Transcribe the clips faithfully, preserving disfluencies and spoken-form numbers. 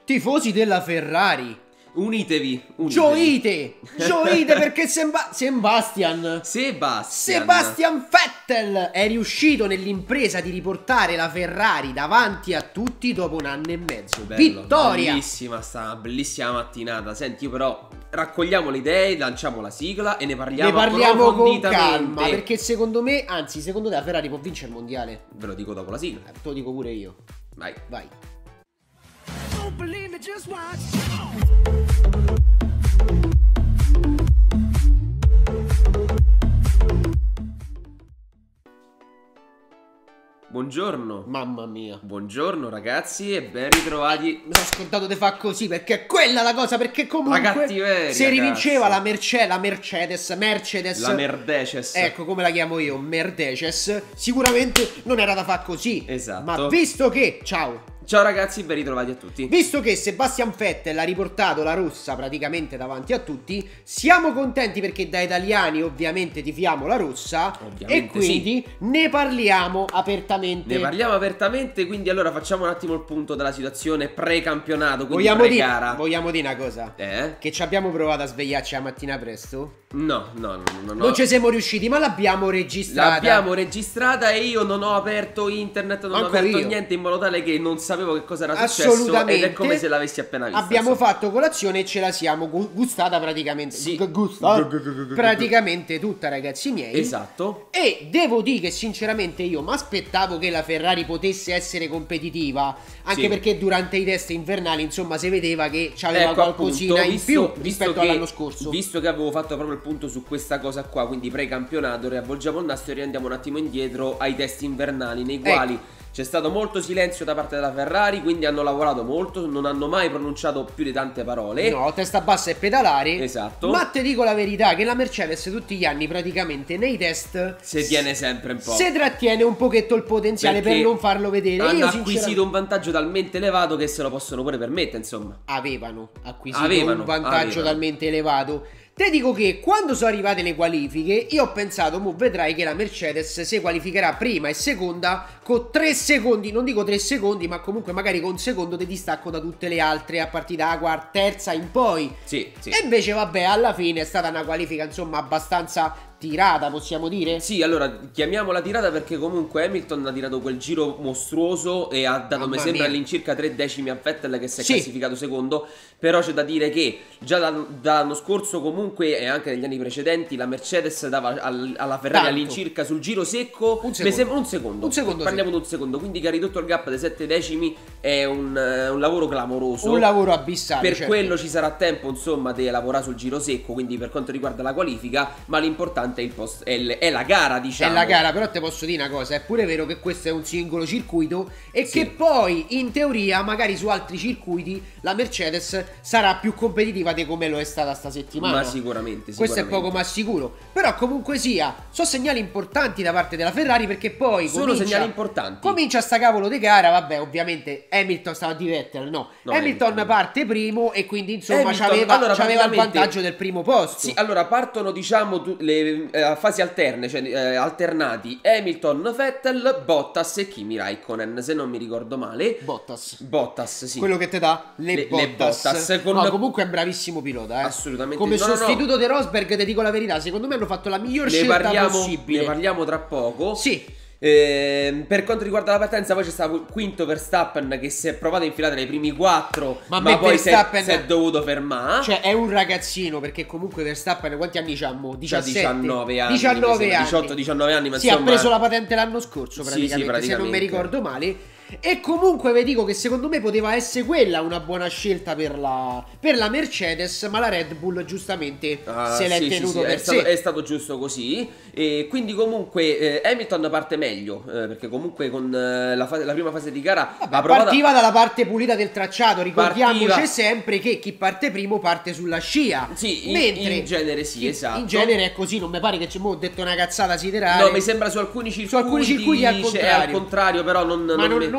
tifosi della Ferrari, unitevi, unitevi. gioite, gioite perché Semba- Sebastian Sebastian Sebastian Vettel è riuscito nell'impresa di riportare la Ferrari davanti a tutti dopo un anno e mezzo. Bello, Vittoria! bellissima sta, bellissima mattinata. Senti, io però raccogliamo le idee, lanciamo la sigla e ne parliamo, Ne parliamo con approfonditamente. calma, perché secondo me, anzi secondo te la Ferrari può vincere il mondiale? Ve lo dico dopo la sigla. Eh, te lo dico pure io. Vai. Vai. Don't believe me, just watch. Buongiorno. Mamma mia. Buongiorno ragazzi e ben ritrovati. Mi sono scordato di fare così perché è quella la cosa, perché comunque La cattiveria, se rivinceva cazzo. la, Merce- la Mercedes, Mercedes, La Mercedes. ecco come la chiamo io, Mercedes, sicuramente non era da fare così. Esatto. Ma visto che, ciao, Ciao ragazzi, ben ritrovati a tutti. visto che Sebastian Vettel ha riportato la rossa praticamente davanti a tutti, siamo contenti perché da italiani ovviamente tifiamo la rossa. Ovviamente e quindi ne parliamo apertamente. Ne parliamo apertamente, quindi allora facciamo un attimo il punto della situazione pre-campionato, quindi Vogliamo dire, pre-gara. vogliamo dire una cosa? Eh? Che ci abbiamo provato a svegliarci la mattina presto? No, no, no, no, no. Non ci siamo riusciti, ma l'abbiamo registrata. L'abbiamo registrata e io non ho aperto internet, non Manco ho aperto io. niente in modo tale che non sapevo che cosa era successo. Assolutamente. Ed è come se l'avessi appena vista. Abbiamo insomma. fatto colazione e ce la siamo gu- gustata praticamente. Sì. gu- Gusta Gu- gu- gu- gu- gu- praticamente tutta, ragazzi miei. Esatto. E devo dire che sinceramente io mi aspettavo che la Ferrari potesse essere competitiva, anche Sì. perché durante i test invernali, insomma, si vedeva che c'aveva Ecco, qualcosina appunto, in visto- più visto rispetto che- all'anno scorso. Visto che avevo fatto proprio il punto su questa cosa qua, quindi pre-campionato, riavvolgiamo il nastro e riandiamo un attimo indietro ai test invernali, nei quali c'è stato molto silenzio da parte della Ferrari, quindi hanno lavorato molto, non hanno mai pronunciato più di tante parole. No, testa bassa e pedalare. Esatto. Ma te dico la verità che la Mercedes tutti gli anni praticamente nei test Si tiene sempre un po'. se trattiene un pochetto il potenziale Perché per non farlo vedere. Hanno Io acquisito sinceramente un vantaggio talmente elevato che se lo possono pure permettere, insomma. avevano acquisito Avevano, un vantaggio avevano. talmente elevato. Te dico che quando sono arrivate le qualifiche io ho pensato, mo vedrai che la Mercedes si qualificherà prima e seconda con tre secondi, non dico tre secondi, ma comunque magari con un secondo di distacco da tutte le altre a partire dalla quarta, terza in poi. Sì, sì. E invece vabbè, alla fine è stata una qualifica insomma abbastanza tirata, possiamo dire. Sì, allora chiamiamola tirata perché comunque Hamilton ha tirato quel giro mostruoso e ha dato, Mamma mi sembra, mia. all'incirca tre decimi a Vettel che si è Sì. classificato secondo. Però c'è da dire che già da- dall'anno scorso comunque e anche negli anni precedenti la Mercedes dava al- alla Ferrari Tanto. all'incirca sul giro secco Un mi secondo. sembra un secondo. Un secondo, Parliamo di un secondo, quindi che ha ridotto il gap dei sette decimi è un, eh, un lavoro clamoroso. Un lavoro abissale. Per certo. quello ci sarà tempo, insomma, di lavorare sul giro secco, quindi per quanto riguarda la qualifica, ma l'importante è, il post, è, il- è la gara, diciamo. È la gara, però te posso dire una cosa, è pure vero che questo è un singolo circuito e Sì. che poi in teoria magari su altri circuiti la Mercedes sarà più competitiva di come lo è stata sta settimana. Ma sicuramente, Questo è sicuramente. poco ma sicuro. Però comunque sia, sono segnali importanti da parte della Ferrari perché poi Sono comincia, segnali importanti. comincia sta cavolo di gara, vabbè, ovviamente Hamilton stava di Vettel, no. No, Hamilton, Hamilton. parte primo e quindi insomma Hamilton, c'aveva, allora, c'aveva il praticamente- vantaggio del primo posto. Sì, allora partono, diciamo, tu- le eh, a fasi alterne, cioè eh, alternati Hamilton, Vettel, Bottas e Kimi Raikkonen, se non mi ricordo male. Bottas. Bottas, sì. Quello che ti dà le, Le- Bottas. le Bottas, con- No, comunque è un bravissimo pilota, eh. Assolutamente. Come No, no, no. sostituto di Rosberg, ti dico la verità, secondo me hanno fatto la miglior Ne scelta parliamo, possibile. ne parliamo tra poco. Sì. Ehm, per quanto riguarda la partenza, poi c'è stato il quinto Verstappen che si è provato a infilare nei primi quattro, Ma a ma, me poi si è, Verstappen- si è dovuto fermare. Cioè è un ragazzino, perché comunque Verstappen quanti anni c'ha? C'ha diciassette diciannove anni, diciannove mi sembra, anni. diciotto diciannove anni, ma Sì, ha insomma preso la patente l'anno scorso Sì, praticamente, sì, se non mi praticamente. ricordo male. E comunque vi dico che secondo me poteva essere quella una buona scelta per la, per la Mercedes, ma la Red Bull giustamente Ah, se l'è sì, sì, tenuto sì, per è stato, sé. è stato giusto così. E quindi comunque eh, Hamilton parte meglio, eh, perché comunque con eh, la, fase- la prima fase di gara Vabbè, ha provato partiva dalla parte pulita del tracciato, ricordiamoci Partiva- sempre che chi parte primo parte sulla scia. Sì, in- mentre in genere sì, esatto. In genere è così, non mi pare che ci ho detto una cazzata siderale. No, mi sembra su alcuni circuiti, Su alcuni circuiti è al c'è- è al contrario. contrario, però non, Ma non, mi- non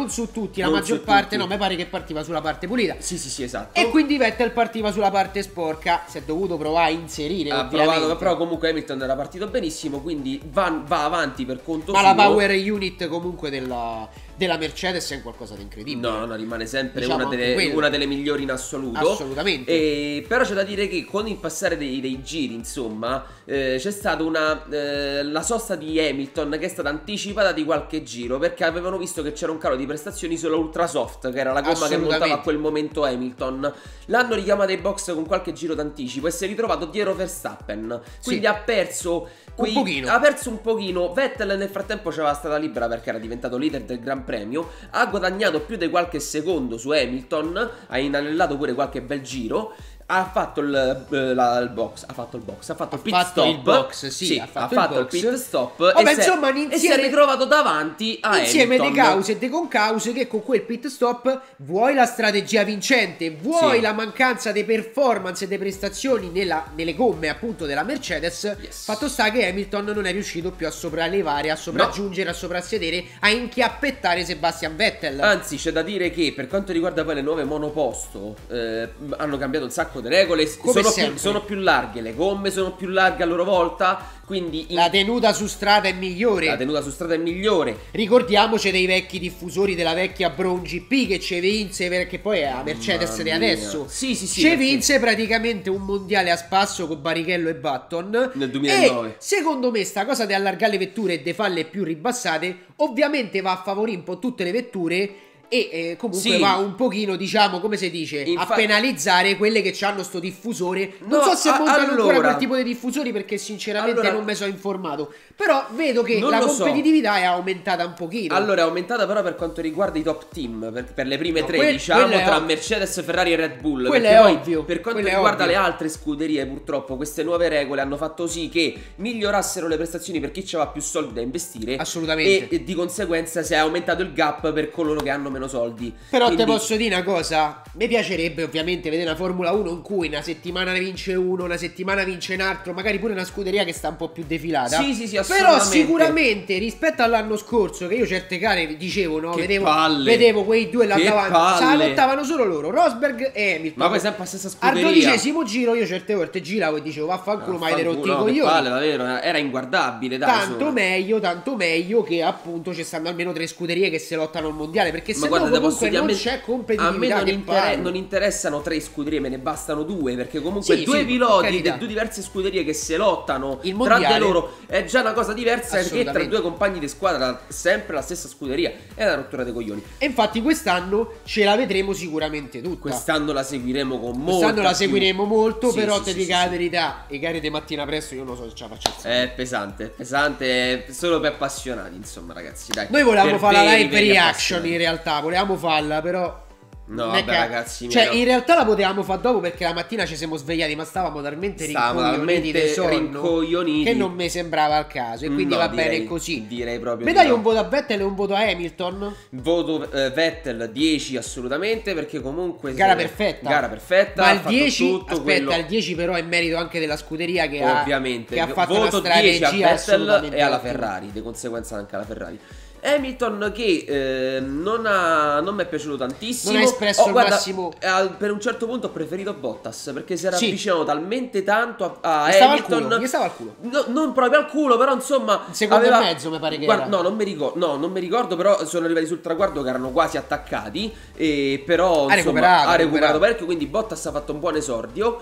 non su tutti, la Non maggior su parte tutti. no, mi pare che partiva sulla parte pulita. Sì, sì, sì, esatto. E quindi Vettel partiva sulla parte sporca, si è dovuto provare a inserire ha ovviamente. provato, però comunque Hamilton era partito benissimo, quindi va, va avanti per conto Ma suo. la power unit comunque della, della Mercedes è qualcosa di incredibile. No, no, rimane sempre Diciamo una, anche delle, quello. una delle migliori in assoluto. Assolutamente. E, però c'è da dire che con il passare dei, dei giri, insomma, eh, c'è stata una eh, la sosta di Hamilton che è stata anticipata di qualche giro, perché avevano visto che c'era un calo di prestazioni sulla Ultra Soft, che era la gomma che montava a quel momento Hamilton. L'hanno richiamata ai box con qualche giro d'anticipo e si è ritrovato dietro Verstappen. Quindi Sì. ha perso quei- Un pochino. ha perso un pochino. Vettel nel frattempo c'era stata libera perché era diventato leader del Gran Premio. Ha guadagnato più di qualche secondo su Hamilton, ha inanellato pure qualche bel giro. Ha fatto il, eh, la- il box, ha fatto il box, ha fatto Ha il pit fatto stop. il box, sì, ha fatto il il, box. pit stop. Vabbè, e, si è- insomma, un e si è insieme- ritrovato davanti a Insieme Hamilton. di cause e di concause che con quel pit stop vuoi la strategia vincente, vuoi Sì. la mancanza di performance e di prestazioni nella- nelle gomme appunto della Mercedes. Yes. Fatto sta che Hamilton non è riuscito più a sopraelevare, a sopraggiungere, a soprassedere, a inchiappettare Sebastian Vettel. Anzi, c'è da dire che per quanto riguarda poi le nuove monoposto, eh, hanno cambiato un sacco di regole. Come Sono più, sempre. sono più larghe, le gomme sono più larghe a loro volta. Quindi in- La tenuta su strada è migliore. la tenuta su strada è migliore. Ricordiamoci dei vecchi diffusori della vecchia Brown G P che ci vinse, perché poi è la Mercedes Mamma di mia. adesso. Sì, sì, sì, Ci perché- vinse praticamente un mondiale a spasso con Barrichello e Button. Nel duemilanove. E secondo me sta cosa di allargare le vetture e di farle più ribassate ovviamente va a favorire un po' tutte le vetture. E eh, comunque Sì. va un pochino, diciamo, come si dice, Infa- a penalizzare quelle che hanno sto diffusore. Non No, so se a- montano ancora allora- quel tipo di diffusori, perché sinceramente Allora- non mi sono informato. Però vedo che Non la lo so. competitività è aumentata un pochino. Allora è aumentata però per quanto riguarda i top team, per, per le prime No, tre, quel- diciamo, quello è tra ovvio. Mercedes, Ferrari e Red Bull. Quello perché è poi, ovvio, per quanto quello è riguarda ovvio. le altre scuderie, purtroppo queste nuove regole hanno fatto sì che migliorassero le prestazioni per chi aveva più soldi da investire. Assolutamente. E, e di conseguenza si è aumentato il gap per coloro che hanno meno soldi. Però Quindi- te posso dire una cosa, mi piacerebbe ovviamente vedere una Formula uno in cui una settimana ne vince uno, una settimana vince un altro, magari pure una scuderia che sta un po' più defilata. Sì, sì, sì, Però assolutamente. sicuramente rispetto all'anno scorso, che io certe gare dicevo, no, Che vedevo, palle. vedevo quei due là Che davanti, palle. se la lottavano solo loro, Rosberg e Hamilton. Ma poi sempre la stessa Al scuderia. dodicesimo giro io certe volte giravo e dicevo vaffanculo, ma hai rotti i Vaffanculo, no, che coglioni. palle, davvero, era inguardabile, dai. Tanto insomma. meglio, tanto meglio che appunto ci stanno almeno tre scuderie che si lottano al mondiale, perché se Ma no guarda, te comunque posso dire, non a me- c'è a me competitività. non, che inter- palle. non interessano tre scuderie, me ne bastano due, perché comunque Sì, due sì, piloti per carità. di due diverse scuderie che si lottano Il tra mondiale- di loro è già una cosa diversa, perché tra Assolutamente. due compagni di squadra sempre la stessa scuderia è una rottura dei coglioni. E infatti quest'anno ce la vedremo sicuramente tutta. Quest'anno la seguiremo con molto. Quest'anno la seguiremo molto, Sì, però sì, te sì, dico sì, la sì. verità, i gare di mattina presto io non so se ce la faccio. È pesante, è pesante, è solo per appassionati, insomma, ragazzi, dai. Noi volevamo Per fare la veri, live veri reaction appassionati. in realtà, volevamo farla, però No, non è vabbè, che- ragazzi, cioè, miei, no. in realtà la potevamo fare dopo, perché la mattina ci siamo svegliati, ma stavamo talmente Stavamo rincoglioniti talmente di sonno rincoglioniti. che non mi sembrava il caso. E quindi No, va direi- bene così. direi proprio Mi di dai no. un voto a Vettel e un voto a Hamilton? Voto eh, Vettel dieci assolutamente, perché comunque Gara se- perfetta. gara perfetta, Ma ha il fatto dieci, tutto aspetta, quello- il dieci però è merito anche della scuderia che ovviamente ha, che ha fatto voto una dieci a strategia Vettel assolutamente e alla ottima. Ferrari, di conseguenza anche alla Ferrari. Hamilton che eh, non, ha, non mi è piaciuto tantissimo. Non ha espresso Oh, il guarda, massimo. eh, al- per un certo punto ho preferito Bottas, perché si era Sì. avvicinato talmente tanto a, a Gli stava al Hamilton. culo, gli stava al culo. No, non proprio al culo, però insomma. Il secondo aveva- e mezzo mi pare che Guarda, era. No, non mi ricordo, no, non mi ricordo, però sono arrivati sul traguardo che erano quasi attaccati. E però Ha insomma, recuperato, ha ha recuperato recuperato. parecchio. Quindi Bottas ha fatto un buon esordio.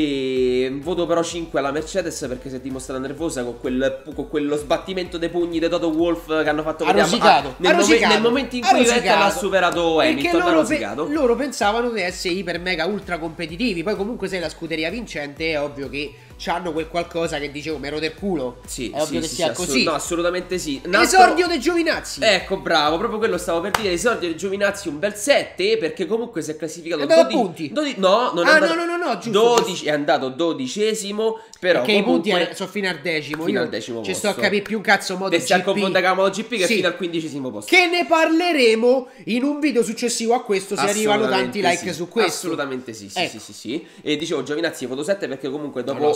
E voto però cinque alla Mercedes, perché si è dimostrata nervosa con, quel, con quello sbattimento dei pugni di Toto Wolff che hanno fatto Ha vedere- rosicato, ah, nel, ha momen- rosicato, nel momento in ha cui rosicato. Vettel ha superato Perché Hamilton, ha loro, pe- rosicato. loro pensavano di essere iper mega ultra competitivi. Poi comunque sei la scuderia vincente, è ovvio che c'hanno quel qualcosa che dicevo mero del culo. Sì, È ovvio sì, che sì, sia sì, così. assolut- no, assolutamente sì. Un altro- Esordio dei Giovinazzi. Ecco, bravo, proprio quello stavo per dire. Esordio di Giovinazzi un bel sette, perché comunque si è classificato È andato a dodici punti. dodici no, non è Ah, andato, no, no, no, no, giusto, dodici, giusto. è andato dodicesimo, però Perché i punti comunque eh, sono fino al decimo. fino Io al decimo ci posto. sto a capire più un cazzo modo Te stai a G P. confondere con la MotoGP che è Sì. fino al quindicesimo posto. Che ne parleremo in un video successivo a questo, se arrivano tanti Assolutamente like sì. su questo. Assolutamente sì, sì, Ecco. sì, sì, sì. E dicevo Giovinazzi voto sette perché comunque dopo No, no, sono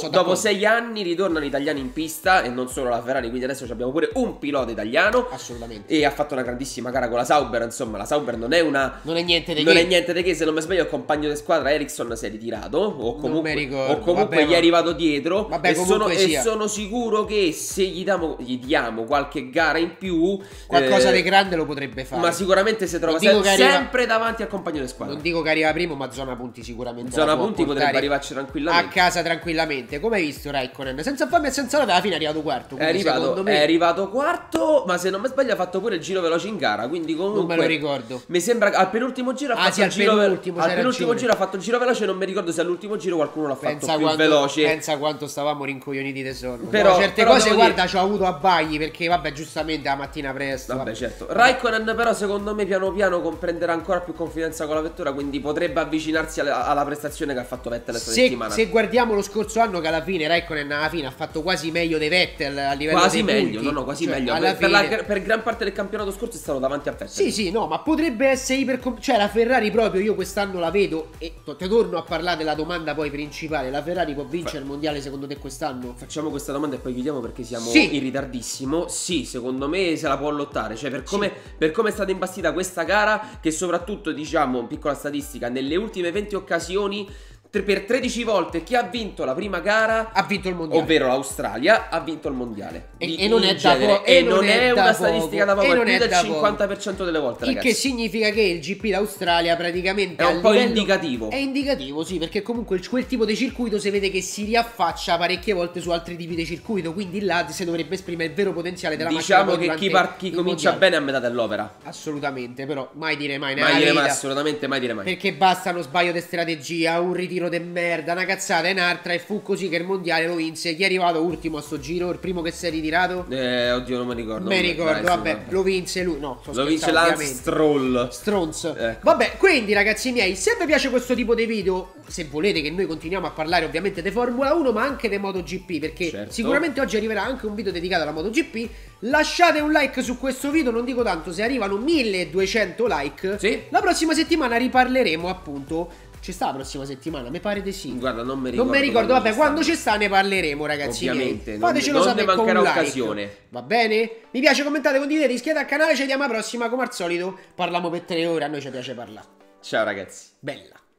dopo sei anni ritornano italiani in pista e non solo la Ferrari, quindi adesso abbiamo pure un pilota italiano. Assolutamente. E ha fatto una grandissima gara con la Sauber, insomma la Sauber non è una... Non è niente di Non che. è niente di che, se non mi sbaglio il compagno di squadra Ericsson si è ritirato o comunque, mi ricordo. o comunque Vabbè, gli ma- è arrivato dietro. Vabbè, e, sono, comunque e sia. sono sicuro che se gli diamo, gli diamo qualche gara in più, Qualcosa eh, di grande lo potrebbe fare. ma sicuramente si trova Non dico se- che arriva- sempre davanti al compagno di squadra. Non dico che arriva primo, ma zona punti sicuramente. Zona la può punti potrebbe portare arrivarci a tranquillamente. casa tranquillamente. Come hai visto Raikkonen? Senza fame e senza lode, alla fine è arrivato quarto. È quindi arrivato, secondo me è arrivato quarto, ma se non mi sbaglio ha fatto pure il giro veloce in gara, quindi comunque non me lo ricordo. mi sembra che al penultimo giro ha Ah, fatto sì, il al giro ve- penultimo, al c'hai penultimo ragione. giro ha fatto il giro veloce, non mi ricordo se all'ultimo giro qualcuno l'ha fatto Pensa più quanto, veloce. pensa quanto stavamo rincoglioniti di sonno. Però- No, certe però cose, devo guarda, dire- ci ho avuto abbagli perché, vabbè, giustamente la mattina presto. Vabbè, certo. Raikkonen però secondo me piano piano comprenderà ancora più confidenza con la vettura, quindi potrebbe avvicinarsi alla, alla prestazione che ha fatto Vettel questa Se, settimana. se guardiamo lo scorso anno, che alla fine Raikkonen alla fine ha fatto quasi meglio dei Vettel a livello Quasi dei meglio, punti. no no, quasi Cioè, meglio. alla Per, per la- fine- per gran parte del campionato scorso è stato davanti a Vettel. Sì, sì, no, ma potrebbe essere iper... Cioè, la Ferrari proprio, io quest'anno la vedo, e to- te torno a parlare della domanda poi principale. La Ferrari può vincere il mondiale secondo te quest'anno? Facciamo questa domanda e poi chiudiamo perché siamo Sì. in ritardissimo. Sì, secondo me se la può lottare. Cioè, per come, Sì. per come è stata imbastita questa gara, che soprattutto, diciamo, piccola statistica, nelle ultime venti occasioni, tre- per tredici volte chi ha vinto la prima gara, Ha vinto il mondiale. ovvero l'Australia, ha vinto il mondiale. E- Di- e non in è da genere. po- E e non non è è da una poco. statistica da E poco, è non più è del da poco. cinquanta per cento delle volte, Il ragazzi. che significa che il G P d'Australia praticamente È a un po' livello- indicativo. È indicativo, sì, perché comunque il- quel tipo di circuito si vede che si riaffaccia parecchie volte su altri tipi di circuito, quindi là si dovrebbe esprimere il vero potenziale della Diciamo macchina che durante chi, par- chi il comincia mondiale. bene a metà dell'opera. Assolutamente, però mai dire mai nella Mai dire mai, vita. assolutamente mai dire mai. Perché basta uno sbaglio di strategia, un ritiro de merda, una cazzata in un'altra, e fu così che il mondiale lo vinse. Chi è arrivato ultimo a sto giro? Il primo che si è ritirato? Eh, oddio, non mi ricordo. Me ricordo, Dai, sì, vabbè, lo vinse lui. No, sto Lo vince scherzando, Lance ovviamente. Stroll. Stronz. Ecco. Vabbè, quindi ragazzi miei, se vi piace questo tipo di video, se volete che noi continuiamo a parlare ovviamente di Formula uno, ma anche di MotoGP, perché Certo. sicuramente oggi arriverà anche un video dedicato alla MotoGP, lasciate un like su questo video, non dico tanto, se arrivano milleduecento like, Sì. la prossima settimana riparleremo appunto. Ci sta la prossima settimana? Mi pare di sì. Guarda, non mi ricordo. Non mi ricordo, vabbè, ci quando sta. ci sta ne parleremo, ragazzi Ovviamente, miei. non- Fatecelo non ne sapere con un mancherà like. occasione. Va bene? Mi piace, commentate, condividete, iscrivetevi al canale, ci vediamo alla prossima, come al solito. Parliamo per tre ore, a noi ci piace parlare. Ciao ragazzi. Bella.